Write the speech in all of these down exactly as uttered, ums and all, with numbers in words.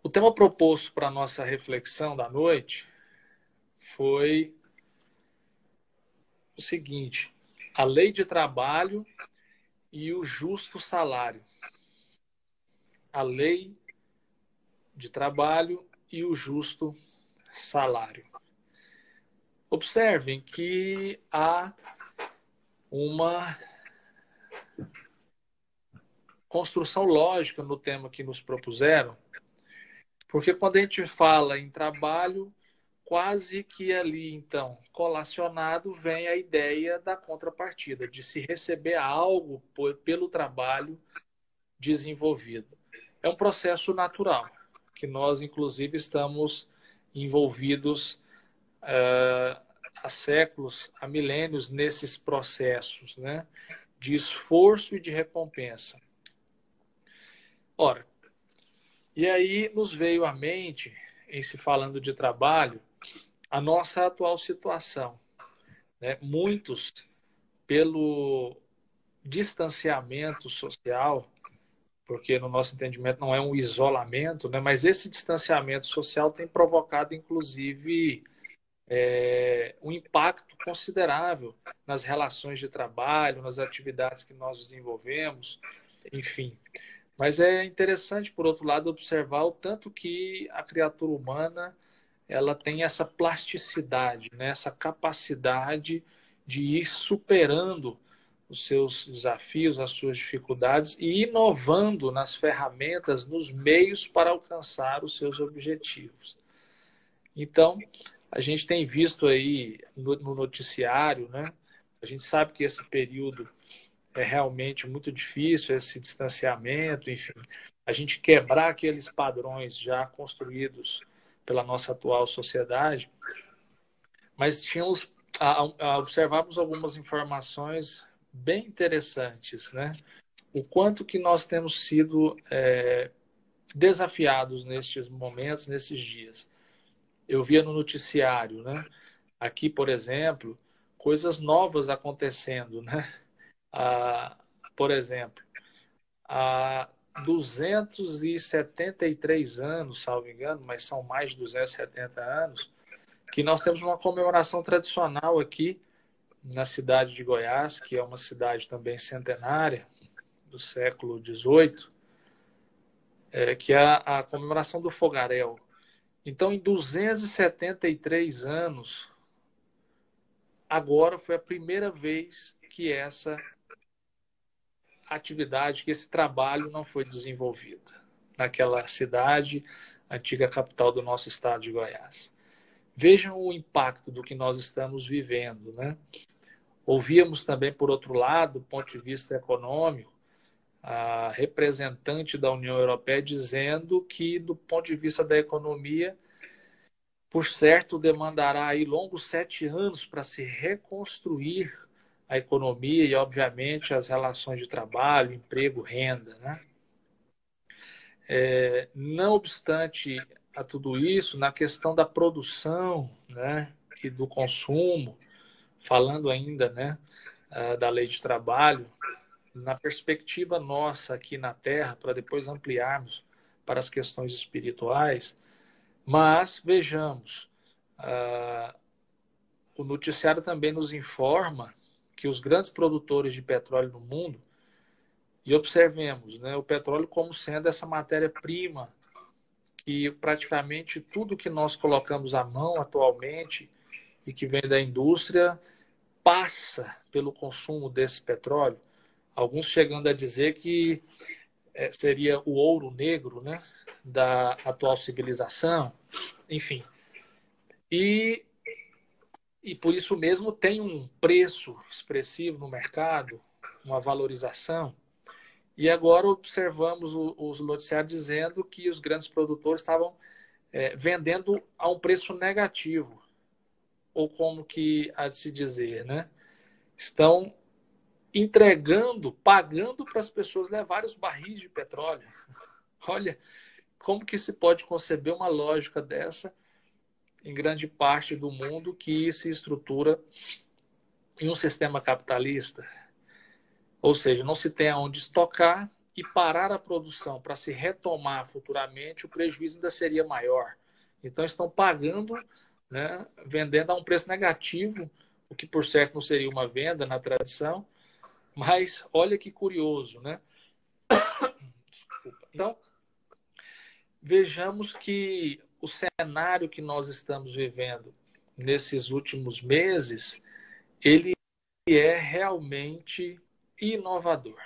O tema proposto para a nossa reflexão da noite foi o seguinte: a lei de trabalho e o justo salário. A lei de trabalho e o justo salário. Observem que há uma construção lógica no tema que nos propuseram, porque quando a gente fala em trabalho, quase que ali, então, colacionado, vem a ideia da contrapartida, de se receber algo pelo trabalho desenvolvido. É um processo natural, que nós, inclusive, estamos envolvidos uh, há séculos, há milênios, nesses processos, né, de esforço e de recompensa. Ora, e aí nos veio à mente, em se falando de trabalho, a nossa atual situação. Né? Muitos, pelo distanciamento social, porque no nosso entendimento não é um isolamento, né? Mas esse distanciamento social tem provocado, inclusive, é, um impacto considerável nas relações de trabalho, nas atividades que nós desenvolvemos, enfim. Mas é interessante, por outro lado, observar o tanto que a criatura humana ela tem essa plasticidade, né? Essa capacidade de ir superando os seus desafios, as suas dificuldades e inovando nas ferramentas, nos meios para alcançar os seus objetivos. Então, a gente tem visto aí no noticiário, né? A gente sabe que esse período é realmente muito difícil, esse distanciamento, enfim. A gente quebrar aqueles padrões já construídos pela nossa atual sociedade, mas tínhamos a, a observarmos algumas informações bem interessantes, né? O quanto que nós temos sido é, desafiados nestes momentos, nesses dias. Eu via no noticiário, né? Aqui, por exemplo, coisas novas acontecendo, né? Ah, por exemplo, há duzentos e setenta e três anos, salvo engano, mas são mais de duzentos e setenta anos, que nós temos uma comemoração tradicional aqui na cidade de Goiás, que é uma cidade também centenária, do século dezoito, é, que é a, a comemoração do Fogaréu. Então, em duzentos e setenta e três anos, agora foi a primeira vez que essa atividade, que esse trabalho não foi desenvolvido naquela cidade, antiga capital do nosso estado de Goiás. Vejam o impacto do que nós estamos vivendo, né? Ouvíamos também, por outro lado, do ponto de vista econômico, a representante da União Europeia dizendo que, do ponto de vista da economia, por certo, demandará aí longos sete anos para se reconstruir a economia e, obviamente, as relações de trabalho, emprego, renda, né? É, não obstante a tudo isso, na questão da produção, né, e do consumo, falando ainda, né, da lei de trabalho, na perspectiva nossa aqui na Terra, para depois ampliarmos para as questões espirituais, mas vejamos, uh, o noticiário também nos informa que os grandes produtores de petróleo no mundo, e observemos, né, o petróleo como sendo essa matéria-prima que praticamente tudo que nós colocamos à mão atualmente e que vem da indústria passa pelo consumo desse petróleo. Alguns chegando a dizer que é, seria o ouro negro, né, da atual civilização, enfim. E, e por isso mesmo tem um preço expressivo no mercado, uma valorização. E agora observamos os noticiários dizendo que os grandes produtores estavam é, vendendo a um preço negativo, ou como que há de se dizer, né? Estão entregando, pagando para as pessoas levarem os barris de petróleo. Olha, como que se pode conceber uma lógica dessa em grande parte do mundo que se estrutura em um sistema capitalista? Ou seja, não se tem aonde estocar e parar a produção para se retomar futuramente, o prejuízo ainda seria maior. Então, estão pagando, né, vendendo a um preço negativo, o que, por certo, não seria uma venda na tradição. Mas olha que curioso, né? Então, vejamos que o cenário que nós estamos vivendo nesses últimos meses, ele é realmente inovador.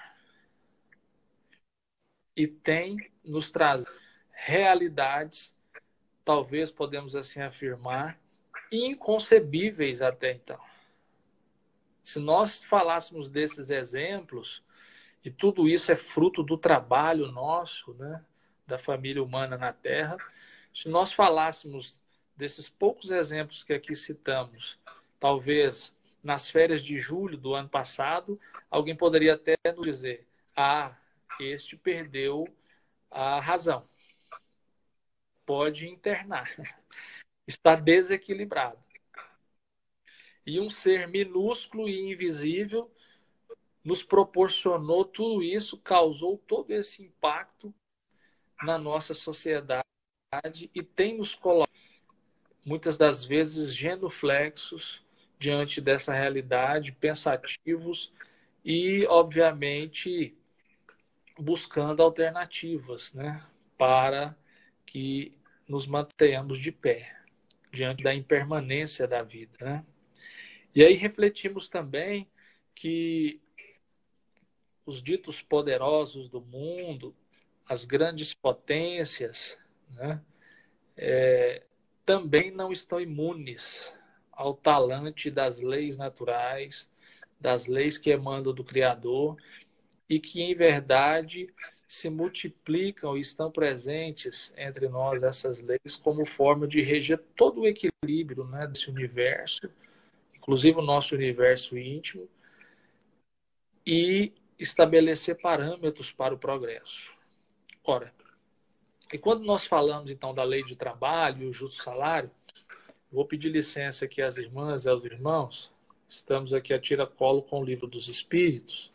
E tem nos trazido realidades, talvez podemos assim afirmar, inconcebíveis até então. Se nós falássemos desses exemplos, e tudo isso é fruto do trabalho nosso, né, da família humana na Terra, se nós falássemos desses poucos exemplos que aqui citamos, talvez nas férias de julho do ano passado, alguém poderia até nos dizer: ah, este perdeu a razão, pode internar, está desequilibrado. E um ser minúsculo e invisível nos proporcionou tudo isso, causou todo esse impacto na nossa sociedade e tem nos colocado, muitas das vezes, genuflexos diante dessa realidade, pensativos e, obviamente, buscando alternativas, né, para que nos mantenhamos de pé diante da impermanência da vida, né? E aí refletimos também que os ditos poderosos do mundo, as grandes potências, né, é, também não estão imunes ao talante das leis naturais, das leis que emanam do Criador e que, em verdade, se multiplicam e estão presentes entre nós, essas leis, como forma de reger todo o equilíbrio, né, desse universo, inclusive o nosso universo íntimo, e estabelecer parâmetros para o progresso. Ora, e quando nós falamos, então, da lei de trabalho e o justo salário, vou pedir licença aqui às irmãs e aos irmãos, estamos aqui a tiracolo com o Livro dos Espíritos,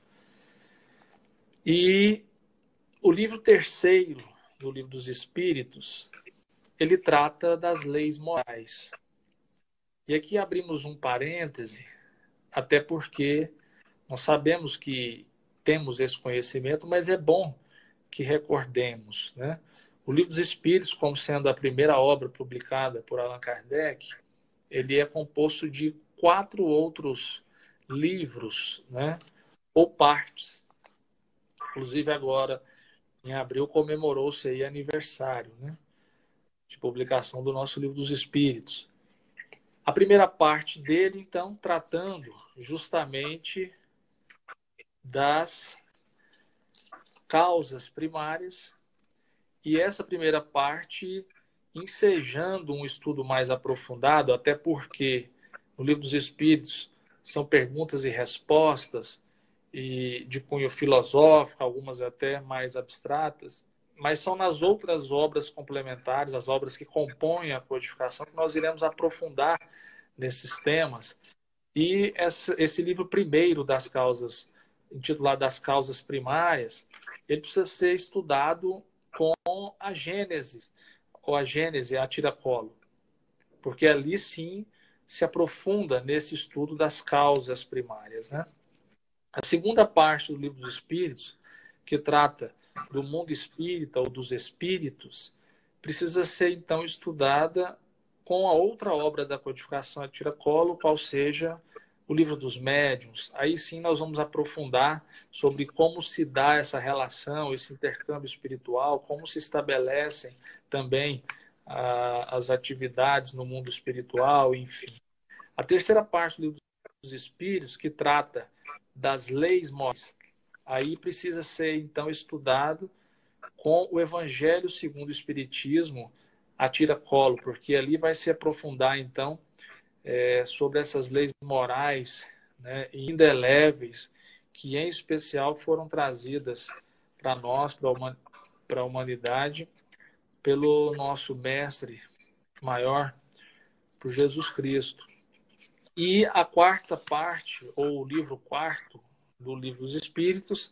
e o livro terceiro do Livro dos Espíritos, ele trata das leis morais. E aqui abrimos um parêntese, até porque nós sabemos que temos esse conhecimento, mas é bom que recordemos, né? O Livro dos Espíritos, como sendo a primeira obra publicada por Allan Kardec, ele é composto de quatro outros livros, né? Ou partes. Inclusive agora, em abril, comemorou-se aí aniversário, né, de publicação do nosso Livro dos Espíritos. A primeira parte dele, então, tratando justamente das causas primárias, e essa primeira parte ensejando um estudo mais aprofundado, até porque no Livro dos Espíritos são perguntas e respostas e de cunho filosófico, algumas até mais abstratas, mas são nas outras obras complementares, as obras que compõem a codificação, que nós iremos aprofundar nesses temas. E esse livro primeiro das causas, intitulado Das Causas Primárias, ele precisa ser estudado com a Gênese, ou a Gênese, a tiracolo, porque ali sim se aprofunda nesse estudo das causas primárias, né? A segunda parte do Livro dos Espíritos, que trata do mundo espírita ou dos espíritos, precisa ser então estudada com a outra obra da codificação a tiracolo, qual seja o Livro dos Médiuns. Aí sim nós vamos aprofundar sobre como se dá essa relação, esse intercâmbio espiritual, como se estabelecem também ah, as atividades no mundo espiritual, enfim. A terceira parte do Livro dos Espíritos, que trata das leis morais, aí precisa ser então estudado com o Evangelho segundo o Espiritismo a tiracolo, porque ali vai se aprofundar então é, sobre essas leis morais, né, indeléveis, que em especial foram trazidas para nós, para a humanidade, pelo nosso mestre maior, por Jesus Cristo. E a quarta parte, ou o livro quarto do Livro dos Espíritos,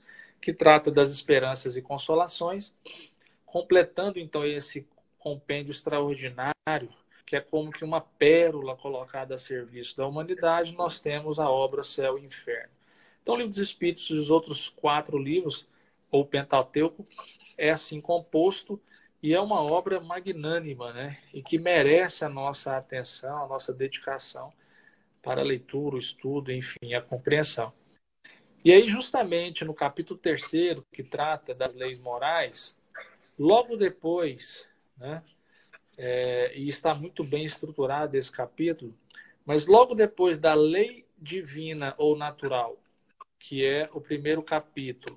que trata das esperanças e consolações, completando então esse compêndio extraordinário, que é como que uma pérola colocada a serviço da humanidade, nós temos a obra Céu e Inferno. Então, o Livro dos Espíritos e os outros quatro livros, ou Pentateuco, é assim composto e é uma obra magnânima, né? E que merece a nossa atenção, a nossa dedicação para a leitura, o estudo, enfim, a compreensão. E aí, justamente no capítulo terceiro, que trata das leis morais, logo depois, né, é, e está muito bem estruturado esse capítulo, mas logo depois da lei divina ou natural, que é o primeiro capítulo,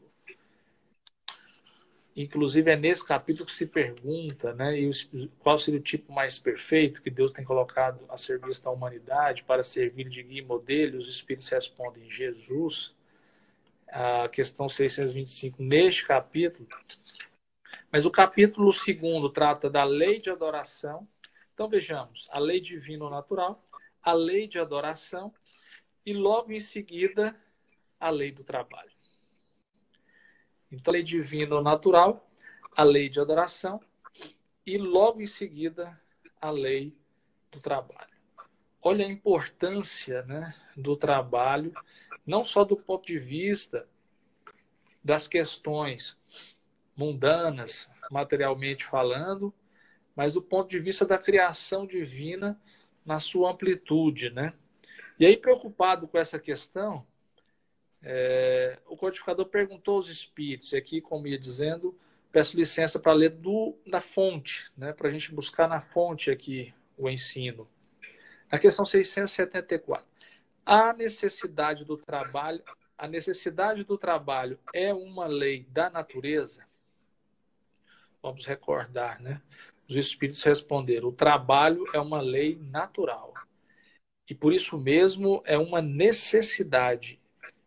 inclusive é nesse capítulo que se pergunta, né, e qual seria o tipo mais perfeito que Deus tem colocado a serviço da humanidade para servir de guia e modelo, e os Espíritos respondem Jesus, a questão seiscentos e vinte e cinco neste capítulo. Mas o capítulo segundo trata da lei de adoração. Então vejamos, a lei divina ou natural, a lei de adoração e logo em seguida a lei do trabalho. Então, a lei divina ou natural, a lei de adoração e logo em seguida a lei do trabalho. Olha a importância, né, do trabalho, não só do ponto de vista das questões mundanas, materialmente falando, mas do ponto de vista da criação divina na sua amplitude, né? E aí, preocupado com essa questão, é, o codificador perguntou aos espíritos, e aqui, como ia dizendo, peço licença para ler do, da fonte, né, para a gente buscar na fonte aqui o ensino. Na questão seiscentos e setenta e quatro. A necessidade do trabalho, a necessidade do trabalho é uma lei da natureza? Vamos recordar, né? Os espíritos responderam: o trabalho é uma lei natural. E por isso mesmo é uma necessidade.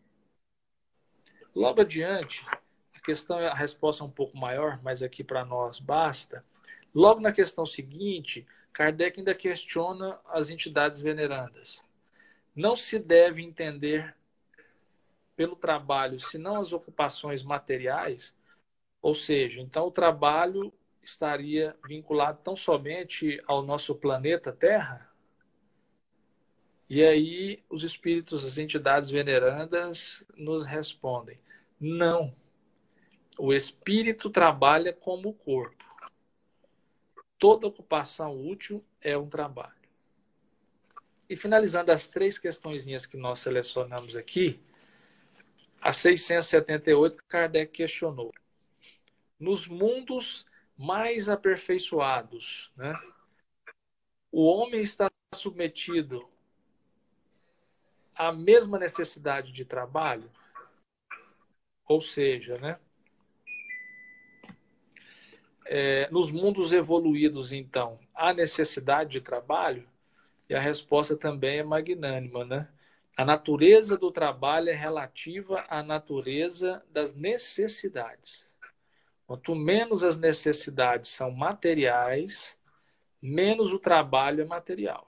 Logo adiante, a questão, a resposta é um pouco maior, mas aqui para nós basta. Logo na questão seguinte, Kardec ainda questiona as entidades venerandas. Não se deve entender pelo trabalho, senão as ocupações materiais, ou seja, então o trabalho estaria vinculado tão somente ao nosso planeta Terra? E aí os espíritos, as entidades venerandas nos respondem: não. O espírito trabalha como o corpo. Toda ocupação útil é um trabalho. E finalizando as três questõezinhas que nós selecionamos aqui, a seiscentos e setenta e oito, Kardec questionou: nos mundos mais aperfeiçoados, né, o homem está submetido à mesma necessidade de trabalho? Ou seja, né, é, nos mundos evoluídos, então, há necessidade de trabalho? E a resposta também é magnânima, né? A natureza do trabalho é relativa à natureza das necessidades. Quanto menos as necessidades são materiais, menos o trabalho é material.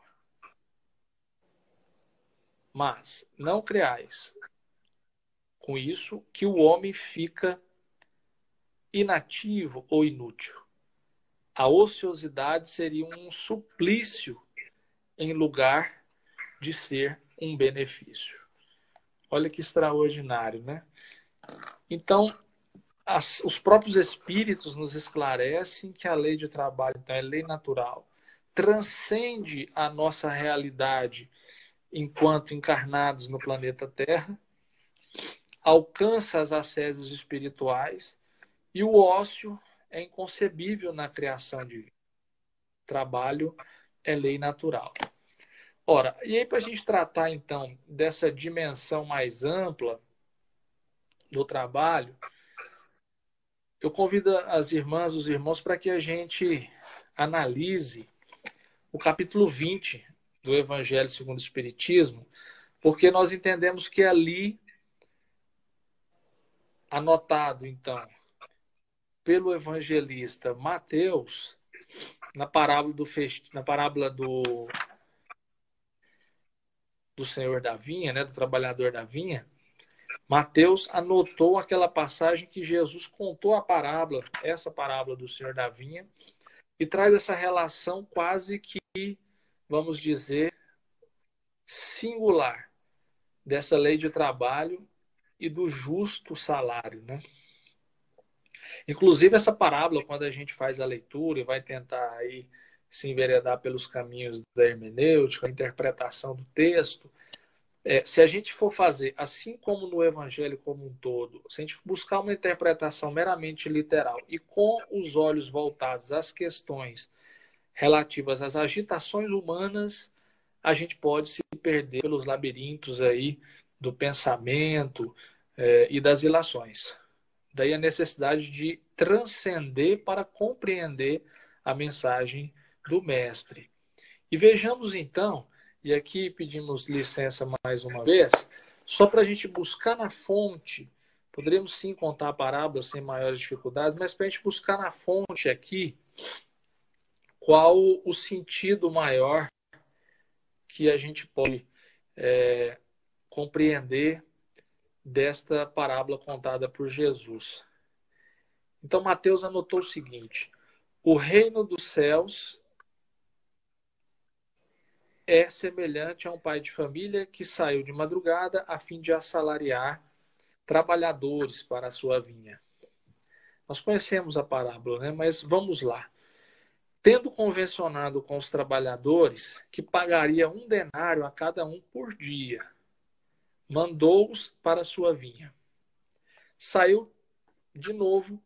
Mas não creais com isso que o homem fica inativo ou inútil. A ociosidade seria um suplício em lugar de ser um benefício. Olha que extraordinário, né? Então, as, os próprios espíritos nos esclarecem que a lei de trabalho, então, é lei natural, transcende a nossa realidade enquanto encarnados no planeta Terra, alcança as asceses espirituais e o ócio é inconcebível na criação divina. Trabalho é lei natural. Ora, e aí para a gente tratar então dessa dimensão mais ampla do trabalho, eu convido as irmãs, os irmãos, para que a gente analise o capítulo vinte do Evangelho segundo o Espiritismo, porque nós entendemos que ali, anotado então pelo evangelista Mateus, na parábola do, fest... na parábola do... do senhor da vinha, né, do trabalhador da vinha, Mateus anotou aquela passagem que Jesus contou a parábola, essa parábola do Senhor da Vinha, e traz essa relação quase que, vamos dizer, singular dessa lei de trabalho e do justo salário, né? Inclusive, essa parábola, quando a gente faz a leitura e vai tentar aí se enveredar pelos caminhos da hermenêutica, a interpretação do texto, é, se a gente for fazer, assim como no Evangelho como um todo, se a gente buscar uma interpretação meramente literal e com os olhos voltados às questões relativas às agitações humanas, a gente pode se perder pelos labirintos aí do pensamento é, e das ilações. Daí a necessidade de transcender para compreender a mensagem do Mestre. E vejamos então, e aqui pedimos licença mais uma vez, só para a gente buscar na fonte, poderíamos sim contar a parábola sem maiores dificuldades, mas para a gente buscar na fonte aqui qual o sentido maior que a gente pode é, compreender desta parábola contada por Jesus. Então, Mateus anotou o seguinte: o reino dos céus é semelhante a um pai de família que saiu de madrugada a fim de assalariar trabalhadores para a sua vinha. Nós conhecemos a parábola, né? Mas vamos lá. Tendo convencionado com os trabalhadores que pagaria um denário a cada um por dia, mandou-os para a sua vinha. Saiu de novo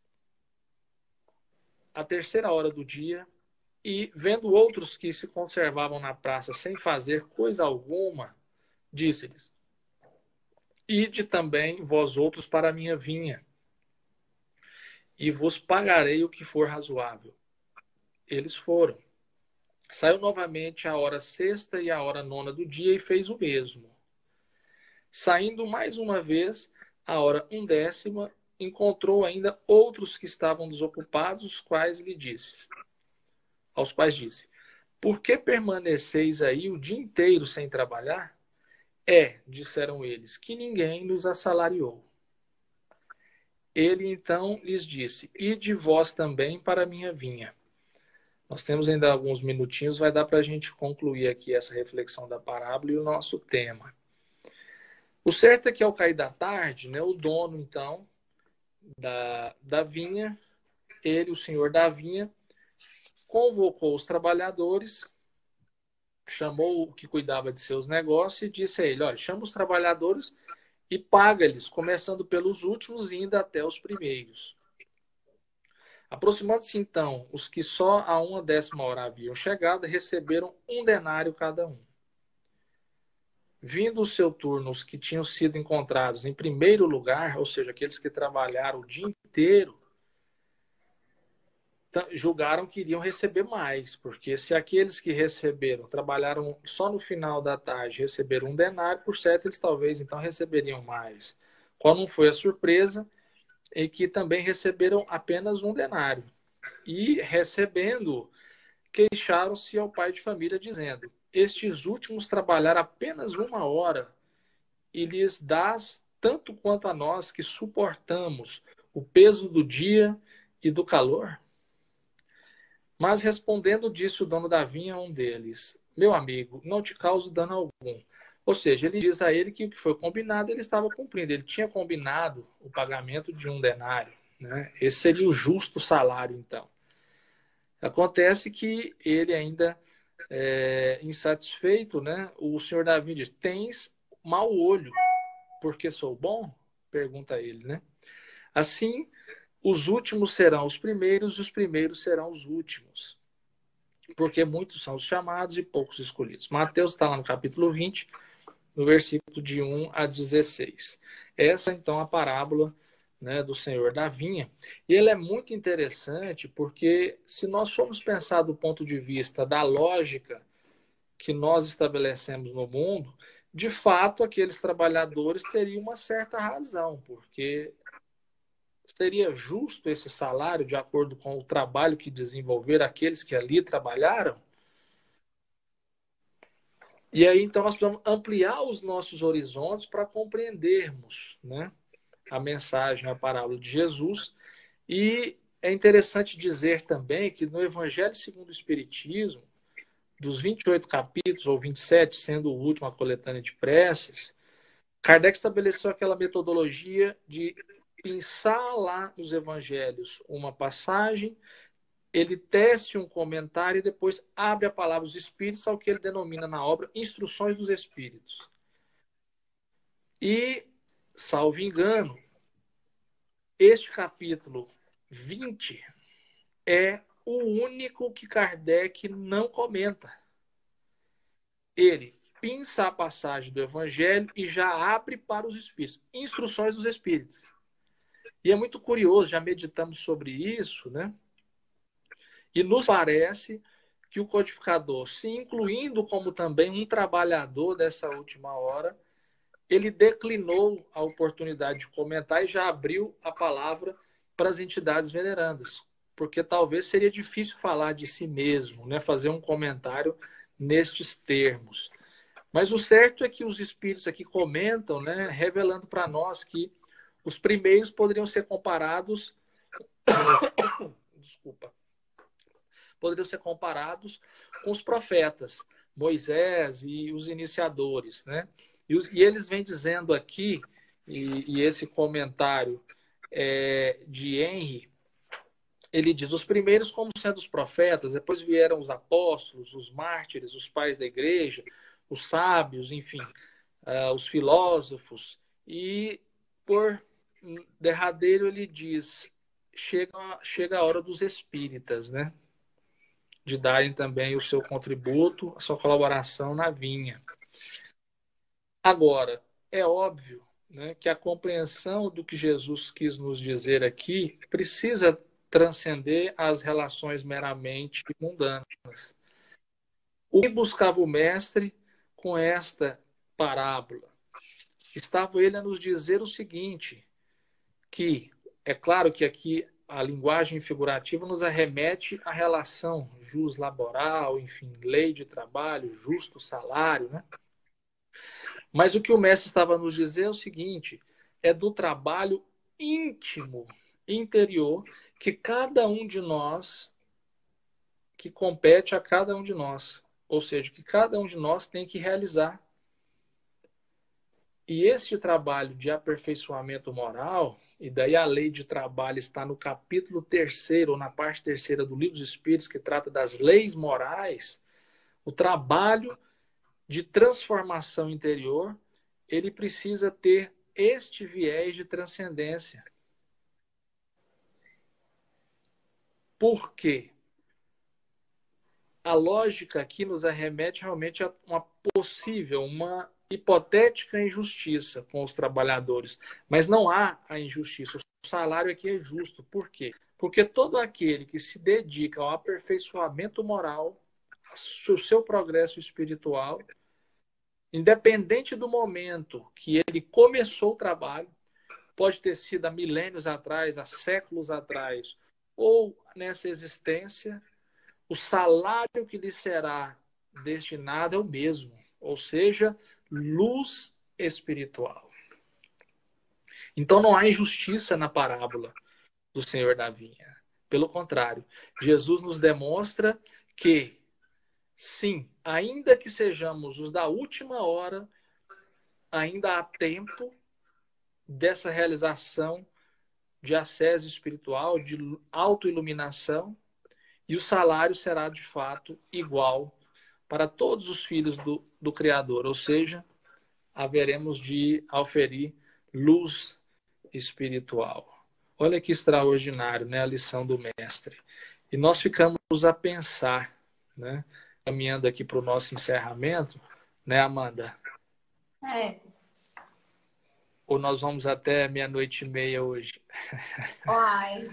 à terceira hora do dia e, vendo outros que se conservavam na praça sem fazer coisa alguma, disse-lhes: ide também vós outros para a minha vinha, e vos pagarei o que for razoável. Eles foram. Saiu novamente à hora sexta e à hora nona do dia e fez o mesmo. Saindo mais uma vez, à hora undécima, encontrou ainda outros que estavam desocupados, os quais lhe disse, aos quais disse: por que permaneceis aí o dia inteiro sem trabalhar? É, disseram eles, que ninguém nos assalariou. Ele então lhes disse: ide vós também para a minha vinha. Nós temos ainda alguns minutinhos, vai dar para a gente concluir aqui essa reflexão da parábola e o nosso tema. O certo é que ao cair da tarde, né, o dono, então, da, da vinha, ele, o senhor da vinha, convocou os trabalhadores, chamou o que cuidava de seus negócios e disse a ele: olha, chama os trabalhadores e paga-lhes, começando pelos últimos e indo até os primeiros. Aproximando-se então os que só a uma décima hora haviam chegado, receberam um denário cada um. Vindo o seu turno, os que tinham sido encontrados em primeiro lugar, ou seja, aqueles que trabalharam o dia inteiro, julgaram que iriam receber mais, porque se aqueles que receberam, trabalharam só no final da tarde, receberam um denário, por certo eles talvez então receberiam mais. Qual não foi a surpresa? Em que também receberam apenas um denário. E recebendo, queixaram-se ao pai de família, dizendo: estes últimos trabalharam apenas uma hora, e lhes dás tanto quanto a nós que suportamos o peso do dia e do calor? Mas respondendo, disse o dono da vinha a um deles: meu amigo, não te causo dano algum. Ou seja, ele diz a ele que o que foi combinado ele estava cumprindo. Ele tinha combinado o pagamento de um denário, né? Esse seria o justo salário, então. Acontece que ele ainda é, insatisfeito, né? O senhor Davi diz: tens mau olho, porque sou bom? Pergunta ele, né? Assim, os últimos serão os primeiros e os primeiros serão os últimos. Porque muitos são os chamados e poucos escolhidos. Mateus está lá no capítulo vinte, no versículo de um a dezesseis. Essa, então, é a parábola, né, do Senhor da Vinha. E ele é muito interessante porque, se nós formos pensar do ponto de vista da lógica que nós estabelecemos no mundo, de fato, aqueles trabalhadores teriam uma certa razão, porque seria justo esse salário de acordo com o trabalho que desenvolveram aqueles que ali trabalharam? E aí, então, nós precisamos ampliar os nossos horizontes para compreendermos, né, a mensagem, a parábola de Jesus. E é interessante dizer também que no Evangelho segundo o Espiritismo, dos vinte e oito capítulos, ou vinte e sete, sendo o último a coletânea de preces, Kardec estabeleceu aquela metodologia de pensar lá nos evangelhos uma passagem, ele tece um comentário e depois abre a palavra dos Espíritos, ao que ele denomina na obra Instruções dos Espíritos. E, salvo engano, este capítulo vinte é o único que Kardec não comenta. Ele pinça a passagem do Evangelho e já abre para os Espíritos. Instruções dos Espíritos. E é muito curioso, já meditamos sobre isso, né? E nos parece que o codificador, se incluindo como também um trabalhador dessa última hora, ele declinou a oportunidade de comentar e já abriu a palavra para as entidades venerandas. Porque talvez seria difícil falar de si mesmo, né? Fazer um comentário nestes termos. Mas o certo é que os espíritos aqui comentam, né, revelando para nós que os primeiros poderiam ser comparados desculpa, poderiam ser comparados com os profetas, Moisés e os iniciadores, né? E, os, e eles vêm dizendo aqui, e, e esse comentário é, de Henry, ele diz, os primeiros como sendo os profetas, depois vieram os apóstolos, os mártires, os pais da igreja, os sábios, enfim, uh, os filósofos, e por derradeiro ele diz, chega, chega a hora dos espíritas, né? De darem também o seu contributo, a sua colaboração na vinha. Agora, é óbvio, né, que a compreensão do que Jesus quis nos dizer aqui precisa transcender as relações meramente mundanas. O que buscava o mestre com esta parábola? Estava ele a nos dizer o seguinte, que é claro que aqui a linguagem figurativa nos arremete à relação jus laboral, enfim, lei de trabalho, justo salário, né? Mas o que o mestre estava a nos dizer é o seguinte, é do trabalho íntimo, interior, que cada um de nós, que compete a cada um de nós. Ou seja, que cada um de nós tem que realizar. E este trabalho de aperfeiçoamento moral, e daí a lei de trabalho está no capítulo terceiro, ou na parte terceira do Livro dos Espíritos, que trata das leis morais, o trabalho de transformação interior, ele precisa ter este viés de transcendência. Por quê? A lógica aqui nos arremete realmente a uma possível, uma hipotética injustiça com os trabalhadores. Mas não há a injustiça. O salário aqui é justo. Por quê? Porque todo aquele que se dedica ao aperfeiçoamento moral, ao seu progresso espiritual, independente do momento que ele começou o trabalho, pode ter sido há milênios atrás, há séculos atrás, ou nessa existência, o salário que lhe será destinado é o mesmo, ou seja, luz espiritual. Então não há injustiça na parábola do Senhor da Vinha. Pelo contrário, Jesus nos demonstra que, sim, ainda que sejamos os da última hora, ainda há tempo dessa realização de ascese espiritual, de autoiluminação, e o salário será, de fato, igual para todos os filhos do, do Criador. Ou seja, haveremos de auferir luz espiritual. Olha que extraordinário, né, a lição do mestre. E nós ficamos a pensar, né, caminhando aqui para o nosso encerramento, né, Amanda? É. Ou nós vamos até meia-noite e meia hoje? Uai.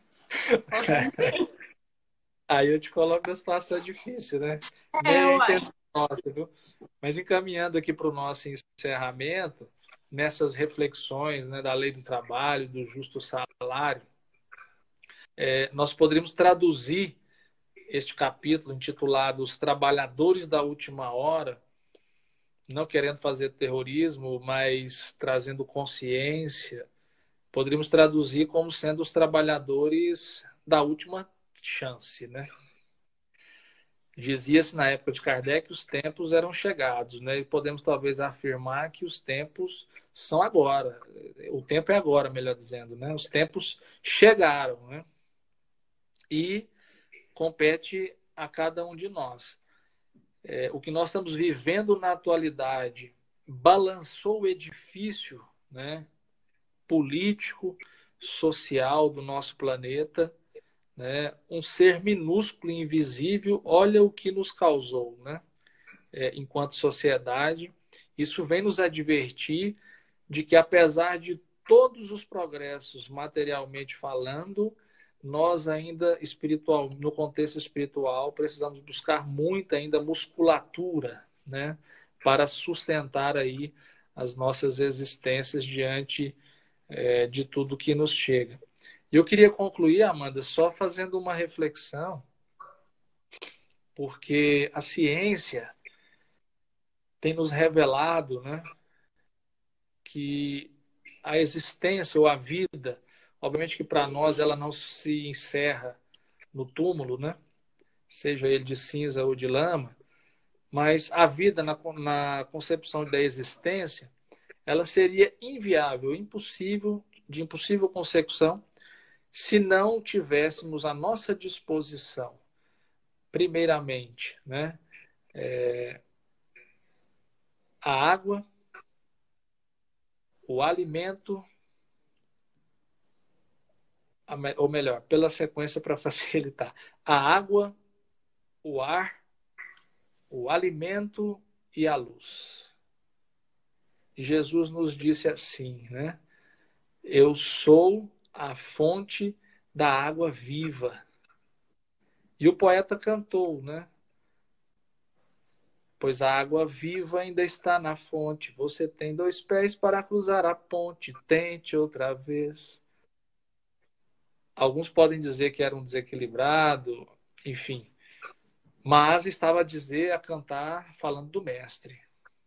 Aí eu te coloco na situação difícil, né? Nem É, a uai. intenção nossa, viu? Mas encaminhando aqui para o nosso encerramento, nessas reflexões, né, da lei do trabalho, do justo salário, é, nós poderíamos traduzir este capítulo intitulado Os Trabalhadores da Última Hora não querendo fazer terrorismo, mas trazendo consciência, poderíamos traduzir como sendo os trabalhadores da última chance, né? Dizia-se na época de Kardec que os tempos eram chegados, né? E podemos talvez afirmar que os tempos são agora. O tempo é agora, melhor dizendo, né? Os tempos chegaram, né? E compete a cada um de nós. É, o que nós estamos vivendo na atualidade balançou o edifício, né, político, social do nosso planeta, né? Um ser minúsculo e invisível, olha o que nos causou, né? É, enquanto sociedade. Isso vem nos advertir de que, apesar de todos os progressos materialmente falando, nós ainda espiritual, no contexto espiritual, precisamos buscar muita ainda musculatura, né, para sustentar aí as nossas existências diante é, de tudo que nos chega. E eu queria concluir, Amanda, só fazendo uma reflexão, porque a ciência tem nos revelado, né, que a existência ou a vida, obviamente que para nós ela não se encerra no túmulo, né? Seja ele de cinza ou de lama, mas a vida na, na concepção da existência, ela seria inviável, impossível, de impossível consecução, se não tivéssemos à nossa disposição, primeiramente, né, é, a água, o alimento, ou melhor, pela sequência para facilitar, a água, o ar, o alimento e a luz. E Jesus nos disse assim, né? Eu sou a fonte da água viva. E o poeta cantou, né? Pois a água viva ainda está na fonte. Você tem dois pés para cruzar a ponte. Tente outra vez. Alguns podem dizer que era um desequilibrado, enfim. Mas estava a dizer, a cantar, falando do mestre.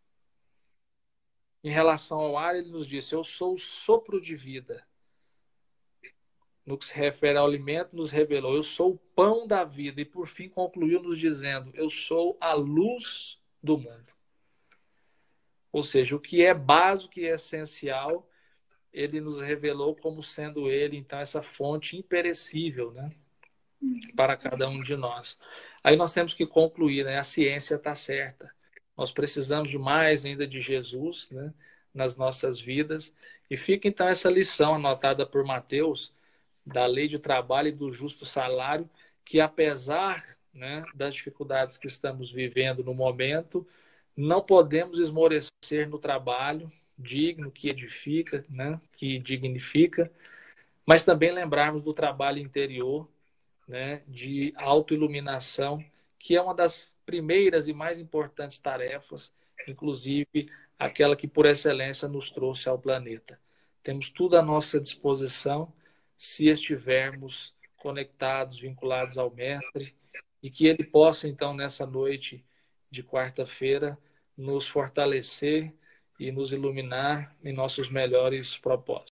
Em relação ao ar, ele nos disse, eu sou o sopro de vida. No que se refere ao alimento, nos revelou, eu sou o pão da vida. E por fim concluiu nos dizendo, eu sou a luz do mundo. Ou seja, o que é básico e essencial, ele nos revelou como sendo ele, então, essa fonte imperecível, né, para cada um de nós. Aí nós temos que concluir, né, a ciência está certa. Nós precisamos de mais ainda de Jesus, né, nas nossas vidas. E fica, então, essa lição anotada por Mateus, da lei de trabalho e do justo salário, que apesar, né, das dificuldades que estamos vivendo no momento, não podemos esmorecer no trabalho digno, que edifica, né, que dignifica, mas também lembrarmos do trabalho interior, né, de autoiluminação, que é uma das primeiras e mais importantes tarefas, inclusive aquela que por excelência nos trouxe ao planeta. Temos tudo à nossa disposição se estivermos conectados, vinculados ao Mestre, e que ele possa, então, nessa noite de quarta-feira, nos fortalecer e nos iluminar em nossos melhores propósitos.